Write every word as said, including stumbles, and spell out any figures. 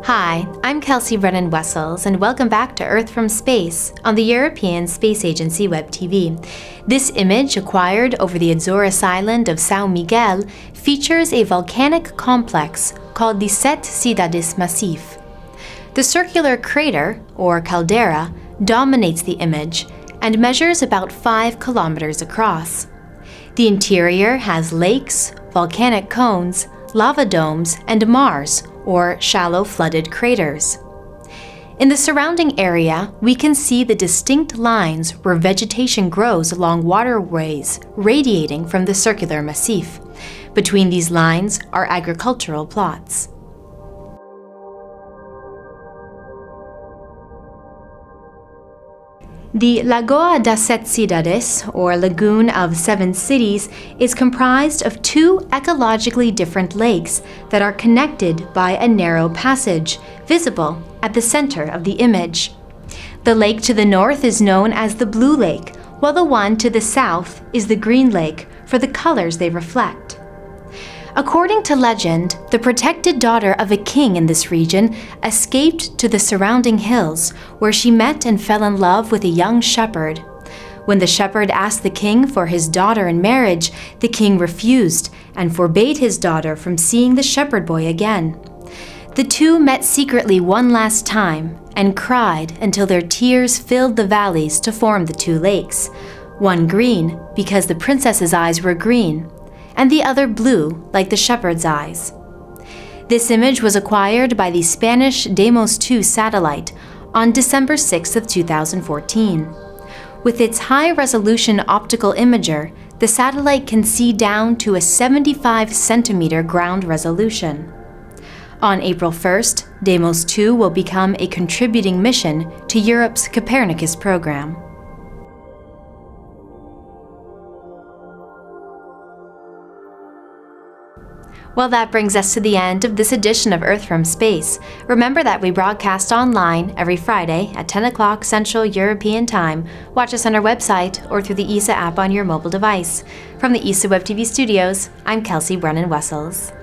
Hi, I'm Kelsea Brennan-Wessels, and welcome back to Earth from Space on the European Space Agency Web T V. This image, acquired over the Azores island of São Miguel, features a volcanic complex called the Sete Cidades Massif. The circular crater, or caldera, dominates the image and measures about five kilometers across. The interior has lakes, volcanic cones, lava domes, and maars, or shallow flooded craters. In the surrounding area, we can see the distinct lines where vegetation grows along waterways radiating from the circular massif. Between these lines are agricultural plots. The Lagoa das Sete Cidades, or Lagoon of Seven Cities, is comprised of two ecologically different lakes that are connected by a narrow passage, visible at the center of the image. The lake to the north is known as the Blue Lake, while the one to the south is the Green Lake for the colors they reflect. According to legend, the protected daughter of a king in this region escaped to the surrounding hills, where she met and fell in love with a young shepherd. When the shepherd asked the king for his daughter in marriage, the king refused and forbade his daughter from seeing the shepherd boy again. The two met secretly one last time and cried until their tears filled the valleys to form the two lakes, one green because the princess's eyes were green, and the other blue, like the shepherd's eyes. This image was acquired by the Spanish Demos two satellite on December sixth of two thousand fourteen. With its high-resolution optical imager, the satellite can see down to a seventy-five centimeter ground resolution. On April first, Demos two will become a contributing mission to Europe's Copernicus program. Well, that brings us to the end of this edition of Earth from Space. Remember that we broadcast online every Friday at ten o'clock Central European Time. Watch us on our website or through the E S A app on your mobile device. From the E S A Web T V studios, I'm Kelsea Brennan-Wessels.